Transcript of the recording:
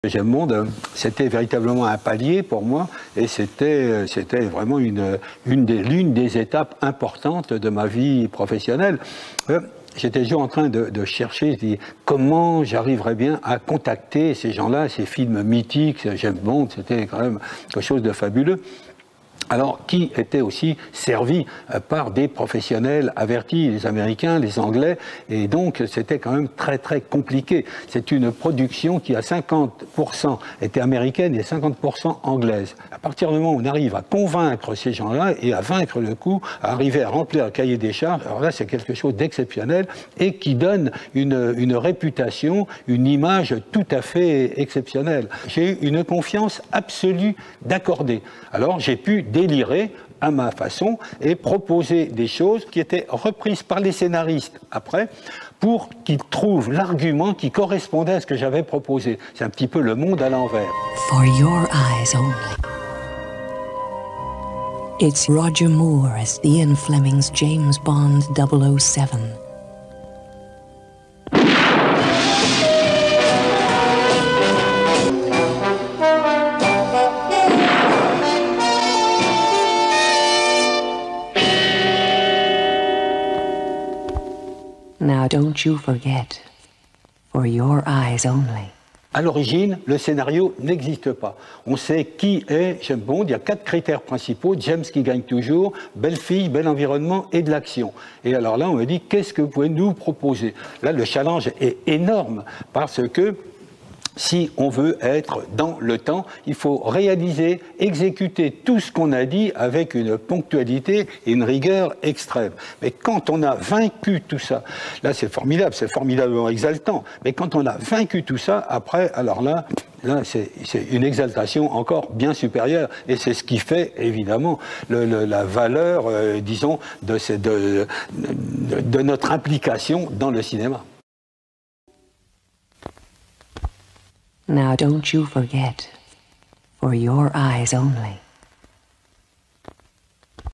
J'aime Monde, c'était véritablement un palier pour moi et c'était vraiment l'une des étapes importantes de ma vie professionnelle. J'étais toujours en train de chercher comment j'arriverais bien à contacter ces gens-là, ces films mythiques. James Bond, c'était quand même quelque chose de fabuleux. Alors, qui était aussi servi par des professionnels avertis, les Américains, les Anglais, et donc c'était quand même très très compliqué. C'est une production qui à 50% était américaine et 50% anglaise. À partir du moment où on arrive à convaincre ces gens-là et à vaincre le coup, à arriver à remplir le cahier des charges, alors là c'est quelque chose d'exceptionnel et qui donne une réputation, une image tout à fait exceptionnelle. J'ai eu une confiance absolue d'accordé. Alors j'ai pu délirer à ma façon et proposer des choses qui étaient reprises par les scénaristes après pour qu'ils trouvent l'argument qui correspondait à ce que j'avais proposé. C'est un petit peu le monde à l'envers. For your eyes only. It's Roger Moore as Ian Fleming's James Bond 007. Now don't you forget, for your eyes only. À l'origine, le scénario n'existe pas. On sait qui est James Bond. Il y a 4 critères principaux. James qui gagne toujours, belle fille, bel environnement et de l'action. Et alors là, on me dit, qu'est-ce que vous pouvez nous proposer? Là, le challenge est énorme parce que si on veut être dans le temps, il faut réaliser, exécuter tout ce qu'on a dit avec une ponctualité et une rigueur extrême. Mais quand on a vaincu tout ça, là c'est formidablement exaltant, mais quand on a vaincu tout ça, après, alors là c'est une exaltation encore bien supérieure. Et c'est ce qui fait, évidemment, la valeur, disons, de notre implication dans le cinéma. Now don't you forget, for your eyes only.